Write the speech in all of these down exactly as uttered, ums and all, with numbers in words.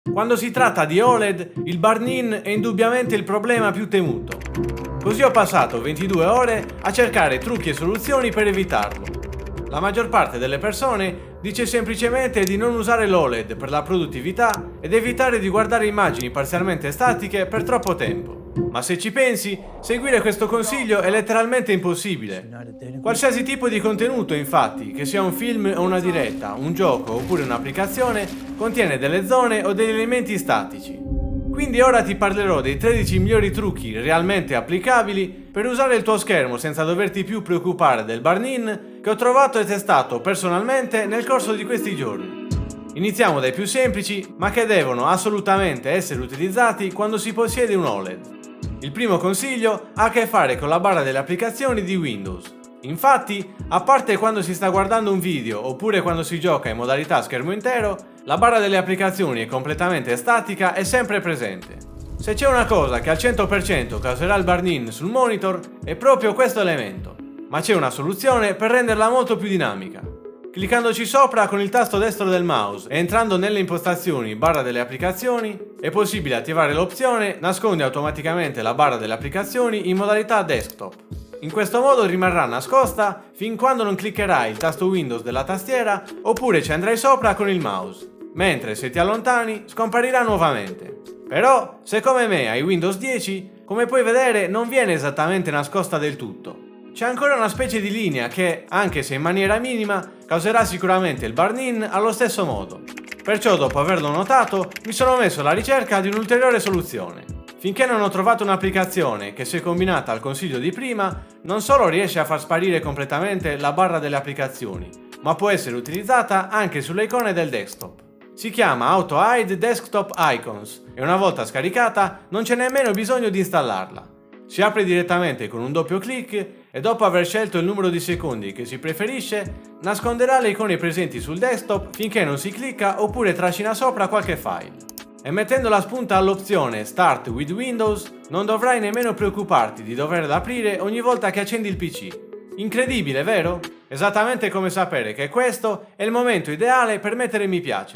Quando si tratta di O L E D, il burn-in è indubbiamente il problema più temuto. Così ho passato ventidue ore a cercare trucchi e soluzioni per evitarlo. La maggior parte delle persone dice semplicemente di non usare l'O L E D per la produttività ed evitare di guardare immagini parzialmente statiche per troppo tempo. Ma se ci pensi, seguire questo consiglio è letteralmente impossibile. Qualsiasi tipo di contenuto, infatti, che sia un film o una diretta, un gioco oppure un'applicazione, contiene delle zone o degli elementi statici. Quindi ora ti parlerò dei tredici migliori trucchi realmente applicabili per usare il tuo schermo senza doverti più preoccupare del burn-in che ho trovato e testato personalmente nel corso di questi giorni. Iniziamo dai più semplici, ma che devono assolutamente essere utilizzati quando si possiede un O L E D. Il primo consiglio ha a che fare con la barra delle applicazioni di Windows. Infatti, a parte quando si sta guardando un video oppure quando si gioca in modalità schermo intero, la barra delle applicazioni è completamente statica e sempre presente. Se c'è una cosa che al cento per cento causerà il burn-in sul monitor, è proprio questo elemento. Ma c'è una soluzione per renderla molto più dinamica. Cliccandoci sopra con il tasto destro del mouse e entrando nelle impostazioni barra delle applicazioni, è possibile attivare l'opzione nasconde automaticamente la barra delle applicazioni in modalità desktop. In questo modo rimarrà nascosta fin quando non cliccherai il tasto Windows della tastiera oppure ci andrai sopra con il mouse, mentre se ti allontani scomparirà nuovamente. Però, se come me hai Windows dieci, come puoi vedere non viene esattamente nascosta del tutto. C'è ancora una specie di linea che, anche se in maniera minima, causerà sicuramente il burn-in allo stesso modo. Perciò, dopo averlo notato, mi sono messo alla ricerca di un'ulteriore soluzione. Finché non ho trovato un'applicazione che, se combinata al consiglio di prima, non solo riesce a far sparire completamente la barra delle applicazioni, ma può essere utilizzata anche sulle icone del desktop. Si chiama Auto Hide Desktop Icons e una volta scaricata non c'è nemmeno bisogno di installarla. Si apre direttamente con un doppio clic e dopo aver scelto il numero di secondi che si preferisce, nasconderà le icone presenti sul desktop finché non si clicca oppure trascina sopra qualche file. E mettendo la spunta all'opzione Start with Windows, non dovrai nemmeno preoccuparti di doverla aprire ogni volta che accendi il P C. Incredibile, vero? Esattamente come sapere che questo è il momento ideale per mettere mi piace.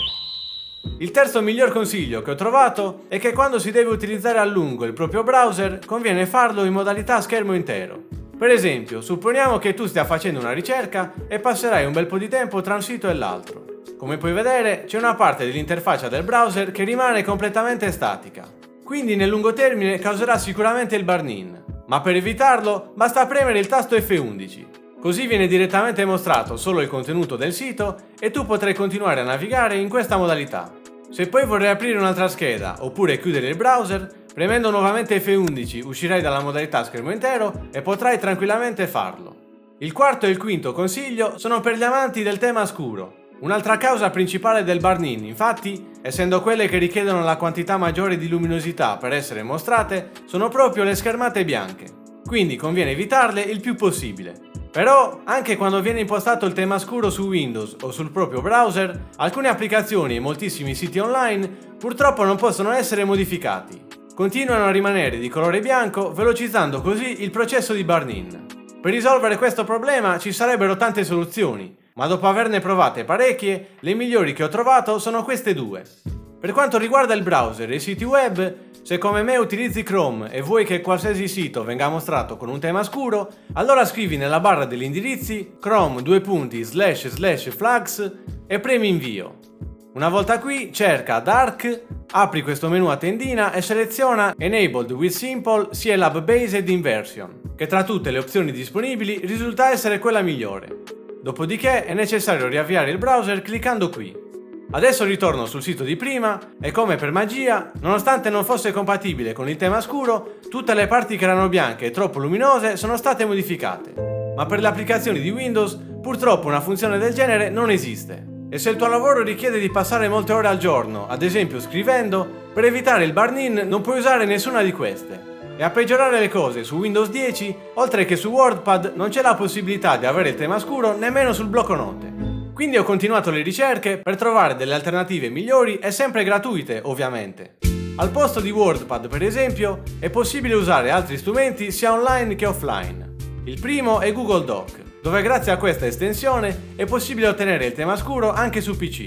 Il terzo miglior consiglio che ho trovato è che quando si deve utilizzare a lungo il proprio browser conviene farlo in modalità schermo intero. Per esempio, supponiamo che tu stia facendo una ricerca e passerai un bel po' di tempo tra un sito e l'altro. Come puoi vedere, c'è una parte dell'interfaccia del browser che rimane completamente statica. Quindi nel lungo termine causerà sicuramente il burn-in. Ma per evitarlo basta premere il tasto F undici. Così viene direttamente mostrato solo il contenuto del sito e tu potrai continuare a navigare in questa modalità. Se poi vorrai aprire un'altra scheda oppure chiudere il browser, premendo nuovamente F undici uscirai dalla modalità schermo intero e potrai tranquillamente farlo. Il quarto e il quinto consiglio sono per gli amanti del tema scuro. Un'altra causa principale del burn-in, infatti, essendo quelle che richiedono la quantità maggiore di luminosità per essere mostrate, sono proprio le schermate bianche. Quindi conviene evitarle il più possibile. Però, anche quando viene impostato il tema scuro su Windows o sul proprio browser, alcune applicazioni e moltissimi siti online purtroppo non possono essere modificati. Continuano a rimanere di colore bianco, velocizzando così il processo di burn-in. Per risolvere questo problema ci sarebbero tante soluzioni, ma dopo averne provate parecchie, le migliori che ho trovato sono queste due. Per quanto riguarda il browser e i siti web, se come me utilizzi Chrome e vuoi che qualsiasi sito venga mostrato con un tema scuro, allora scrivi nella barra degli indirizzi chrome due punti slash slash flags e premi invio. Una volta qui cerca Dark, apri questo menu a tendina e seleziona Enabled with Simple C L U B Based Inversion, che tra tutte le opzioni disponibili risulta essere quella migliore. Dopodiché è necessario riavviare il browser cliccando qui. Adesso ritorno sul sito di prima e come per magia, nonostante non fosse compatibile con il tema scuro, tutte le parti che erano bianche e troppo luminose sono state modificate. Ma per le applicazioni di Windows purtroppo una funzione del genere non esiste. E se il tuo lavoro richiede di passare molte ore al giorno, ad esempio scrivendo, per evitare il burn-in non puoi usare nessuna di queste. E a peggiorare le cose, su Windows dieci, oltre che su WordPad, non c'è la possibilità di avere il tema scuro nemmeno sul blocco note. Quindi ho continuato le ricerche per trovare delle alternative migliori e sempre gratuite, ovviamente. Al posto di WordPad, per esempio, è possibile usare altri strumenti sia online che offline. Il primo è Google Doc, dove grazie a questa estensione è possibile ottenere il tema scuro anche su P C.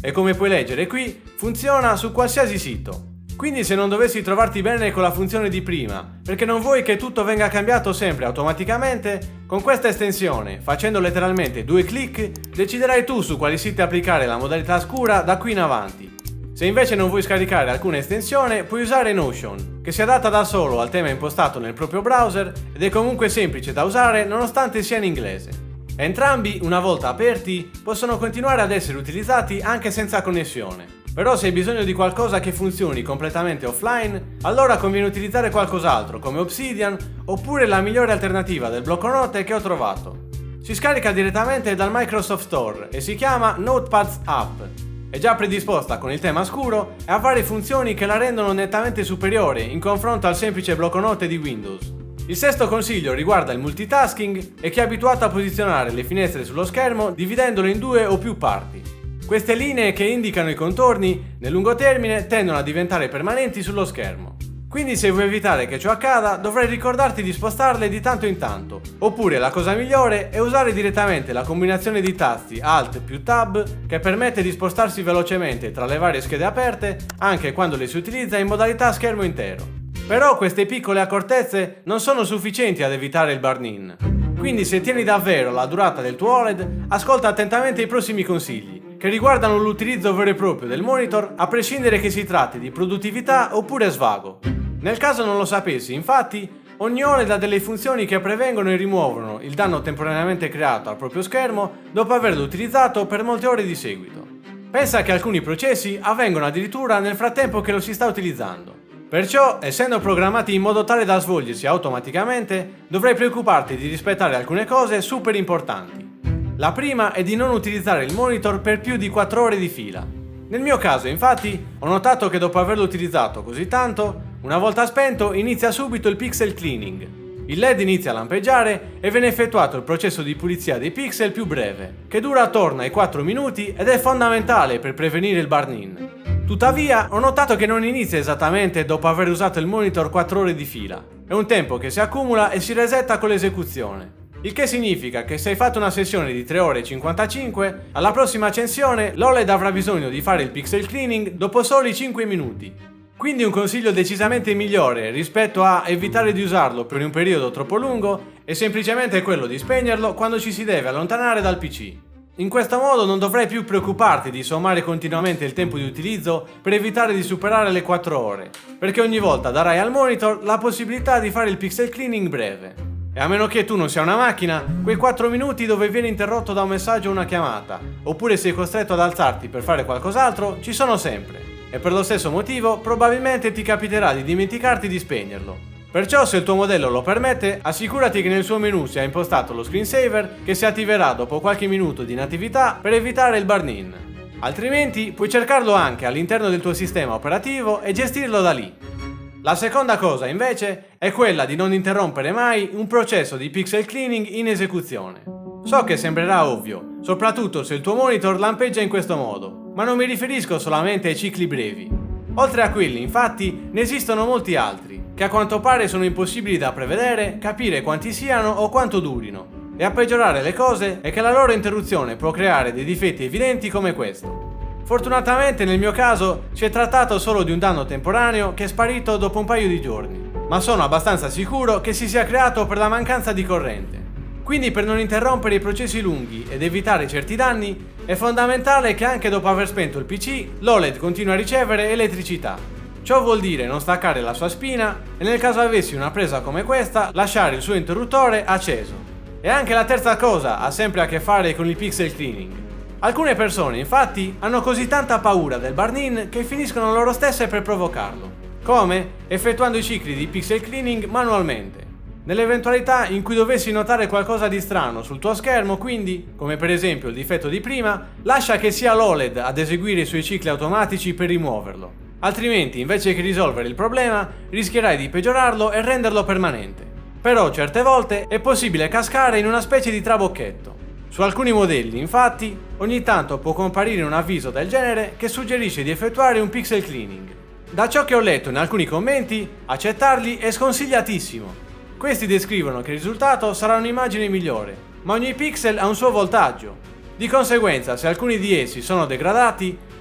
e come puoi leggere qui, funziona su qualsiasi sito. Quindi se non dovessi trovarti bene con la funzione di prima, perché non vuoi che tutto venga cambiato sempre automaticamente, con questa estensione, facendo letteralmente due clic, deciderai tu su quali siti applicare la modalità scura da qui in avanti. Se invece non vuoi scaricare alcuna estensione, puoi usare Notion, che si adatta da solo al tema impostato nel proprio browser ed è comunque semplice da usare nonostante sia in inglese. Entrambi, una volta aperti, possono continuare ad essere utilizzati anche senza connessione. Però se hai bisogno di qualcosa che funzioni completamente offline, allora conviene utilizzare qualcos'altro come Obsidian oppure la migliore alternativa del blocco note che ho trovato. Si scarica direttamente dal Microsoft Store e si chiama Notepads App. È già predisposta con il tema scuro e ha varie funzioni che la rendono nettamente superiore in confronto al semplice blocco note di Windows. Il sesto consiglio riguarda il multitasking e chi è abituato a posizionare le finestre sullo schermo dividendolo in due o più parti. Queste linee che indicano i contorni, nel lungo termine, tendono a diventare permanenti sullo schermo. Quindi se vuoi evitare che ciò accada, dovrai ricordarti di spostarle di tanto in tanto. Oppure la cosa migliore è usare direttamente la combinazione di tasti Alt più Tab che permette di spostarsi velocemente tra le varie schede aperte anche quando le si utilizza in modalità schermo intero. Però queste piccole accortezze non sono sufficienti ad evitare il burn-in. Quindi se tieni davvero la durata del tuo O L E D, ascolta attentamente i prossimi consigli, che riguardano l'utilizzo vero e proprio del monitor, a prescindere che si tratti di produttività oppure svago. Nel caso non lo sapessi, infatti, ogni O L E D ha delle funzioni che prevengono e rimuovono il danno temporaneamente creato al proprio schermo dopo averlo utilizzato per molte ore di seguito. Pensa che alcuni processi avvengono addirittura nel frattempo che lo si sta utilizzando. Perciò, essendo programmati in modo tale da svolgersi automaticamente, dovrai preoccuparti di rispettare alcune cose super importanti. La prima è di non utilizzare il monitor per più di quattro ore di fila. Nel mio caso, infatti, ho notato che dopo averlo utilizzato così tanto, una volta spento inizia subito il pixel cleaning. Il L E D inizia a lampeggiare e viene effettuato il processo di pulizia dei pixel più breve, che dura attorno ai quattro minuti ed è fondamentale per prevenire il burn-in. Tuttavia, ho notato che non inizia esattamente dopo aver usato il monitor quattro ore di fila. È un tempo che si accumula e si resetta con l'esecuzione. Il che significa che se hai fatto una sessione di tre ore e cinquantacinque, alla prossima accensione l'O L E D avrà bisogno di fare il pixel cleaning dopo soli cinque minuti. Quindi un consiglio decisamente migliore rispetto a evitare di usarlo per un periodo troppo lungo è semplicemente quello di spegnerlo quando ci si deve allontanare dal P C. In questo modo non dovrai più preoccuparti di sommare continuamente il tempo di utilizzo per evitare di superare le quattro ore, perché ogni volta darai al monitor la possibilità di fare il pixel cleaning breve. E a meno che tu non sia una macchina, quei quattro minuti dove vieni interrotto da un messaggio o una chiamata, oppure sei costretto ad alzarti per fare qualcos'altro, ci sono sempre. E per lo stesso motivo probabilmente ti capiterà di dimenticarti di spegnerlo. Perciò se il tuo modello lo permette, assicurati che nel suo menu sia impostato lo screensaver che si attiverà dopo qualche minuto di inattività per evitare il burn-in. Altrimenti puoi cercarlo anche all'interno del tuo sistema operativo e gestirlo da lì. La seconda cosa invece è quella di non interrompere mai un processo di pixel cleaning in esecuzione. So che sembrerà ovvio, soprattutto se il tuo monitor lampeggia in questo modo, ma non mi riferisco solamente ai cicli brevi. Oltre a quelli, infatti, ne esistono molti altri, che a quanto pare sono impossibili da prevedere, capire quanti siano o quanto durino. E a peggiorare le cose è che la loro interruzione può creare dei difetti evidenti come questo. Fortunatamente nel mio caso si è trattato solo di un danno temporaneo che è sparito dopo un paio di giorni, ma sono abbastanza sicuro che si sia creato per la mancanza di corrente. Quindi per non interrompere i processi lunghi ed evitare certi danni, è fondamentale che anche dopo aver spento il P C, l'O L E D continui a ricevere elettricità. Ciò vuol dire non staccare la sua spina e nel caso avessi una presa come questa, lasciare il suo interruttore acceso. E anche la terza cosa ha sempre a che fare con il pixel cleaning. Alcune persone, infatti, hanno così tanta paura del burn-in che finiscono loro stesse per provocarlo. Come? Effettuando i cicli di pixel cleaning manualmente. Nell'eventualità in cui dovessi notare qualcosa di strano sul tuo schermo, quindi, come per esempio il difetto di prima, lascia che sia l'O L E D ad eseguire i suoi cicli automatici per rimuoverlo. Altrimenti, invece che risolvere il problema, rischierai di peggiorarlo e renderlo permanente. Però certe volte è possibile cascare in una specie di trabocchetto. Su alcuni modelli, infatti, ogni tanto può comparire un avviso del genere che suggerisce di effettuare un pixel cleaning. Da ciò che ho letto in alcuni commenti, accettarli è sconsigliatissimo. Questi descrivono che il risultato sarà un'immagine migliore, ma ogni pixel ha un suo voltaggio. Di conseguenza, se alcuni di essi sono degradati,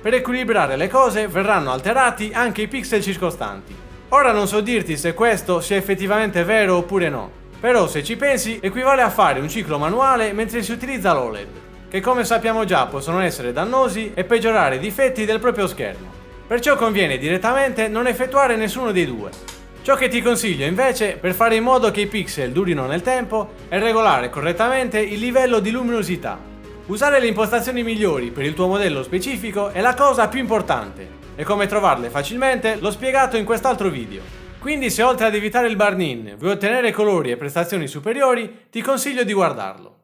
Per equilibrare le cose verranno alterati anche i pixel circostanti. Ora non so dirti se questo sia effettivamente vero oppure no, però se ci pensi equivale a fare un ciclo manuale mentre si utilizza l'O L E D, che come sappiamo già possono essere dannosi e peggiorare i difetti del proprio schermo. Perciò conviene direttamente non effettuare nessuno dei due. Ciò che ti consiglio invece, per fare in modo che i pixel durino nel tempo, è regolare correttamente il livello di luminosità. Usare le impostazioni migliori per il tuo modello specifico è la cosa più importante, e come trovarle facilmente l'ho spiegato in quest'altro video. Quindi se oltre ad evitare il burn-in vuoi ottenere colori e prestazioni superiori, ti consiglio di guardarlo.